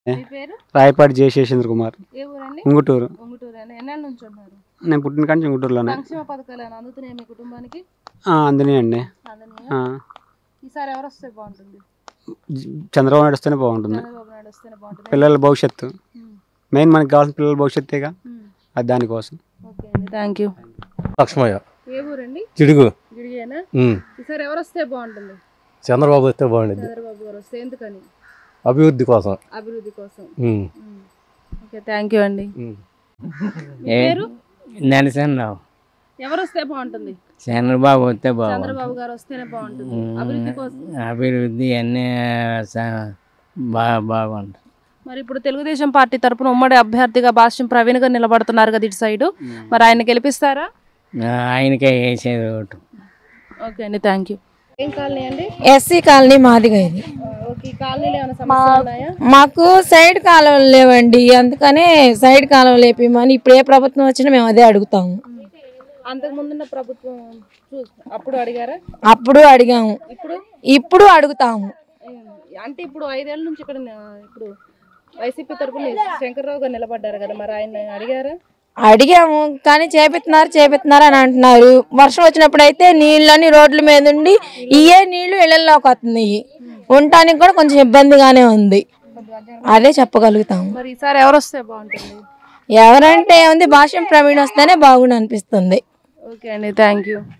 మీ పేరు? రాయపాటి జయశేషేంద్ర కుమార్. ఏ ఊరండి? ఉంగుటూరు. ఉంగుటూరేనా? ఎన్నాళ్ళ నుంచి ఉన్నారు? నేను పుట్టిన కాడి నుంచి ఉంగుటూరులోనే. సంక్షేమ పథకాలు ఏమైనా అందుతున్నాయి మీ కుటుంబానికి? అందినాయండి. ఈసారి ఎవరు వస్తే బాగుంటుంది? చంద్రబాబు నాయుడు వస్తేనే బాగుంటుంది. చంద్రబాబు నాయుడు వస్తేనే బాగుంటుంది. పిల్లల భవిష్యత్తు మెయిన్, మనకి కావాల్సిన పిల్లల భవిష్యత్తేగా, అది దానికోసం. ఓకే అండి, థ్యాంక్ యూ. లక్ష్మయ్య. ఏ ఊరండి? జిడుగు. జిడిగేనా? ఈసారి ఎవరు వస్తే బాగుంటుంది? చంద్రబాబు వస్తే బాగుంటుంది. చంద్రబాబు గారు వస్తే ఎందుకని? అభివృద్ధి కోసం. అభివృద్ధి కోసం. ఓకే, థ్యాంక్ యూ అండి. నరసింహరావు. ఎవరు వస్తే బాగుంటుంది? చంద్రబాబు వస్తే బాగుంటుంది. చంద్రబాబు గారు వస్తేనే బాగుంటుంది. అభివృద్ధి కోసం. అభివృద్ధి అన్నీ బాగుంటుంది. మరి ఇప్పుడు తెలుగుదేశం పార్టీ తరపున ఉమ్మడి అభ్యర్థిగా భాష్యం ప్రవీణ్ గారు నిలబడుతున్నారు కదా ఇటు సైడ్, మరి ఆయన గెలిపిస్తారా? ఆయనకే వేసేది ఓటు. ఓకే అండి, థ్యాంక్ యూ. ఏం కాలనీ అండి? ఎస్సీ కాలనీ మాదిగా ఇది. ఓకే, ఈ కాలనీలో ఏమైనా సమస్యలు ఉన్నాయా? మాకు సైడ్ కాలువలు లేవండి, అందుకనే సైడ్ కాలువ లేపిమని ఇప్పుడు ఏ ప్రభుత్వం వచ్చినా మేము అదే అడుగుతాము. అంతకు ముందున్న ప్రభుత్వం అప్పుడు అడిగారా? అప్పుడు అడిగాము, ఇప్పుడు అడుగుతాము. అంటే ఇప్పుడు 5 ఏళ్ల నుంచి ఇక్కడ ఇప్పుడు వైసీపీ తరపున శంకర్రావు గారు నిలబడ్డారు కదా, మరి ఆయన అడిగారా? అడిగాము, కానీ చేపిస్తున్నారు అని అంటున్నారు. వర్షం వచ్చినప్పుడు అయితే నీళ్ళని రోడ్ల మీద ఉండి ఇయే నీళ్లు ఇళ్లలోకి వస్తున్నాయి. ఉండటానికి కూడా కొంచెం ఇబ్బందిగానే ఉంది, అదే చెప్పగలుగుతాము. మరి ఈసారి ఎవరు వస్తే బాగుంటుంది? ఎవరంటే ఏముంది, భాష్యం ప్రవీణ్ వస్తేనే బాగుండు అనిపిస్తుంది. ఓకే అండి, థ్యాంక్ యూ.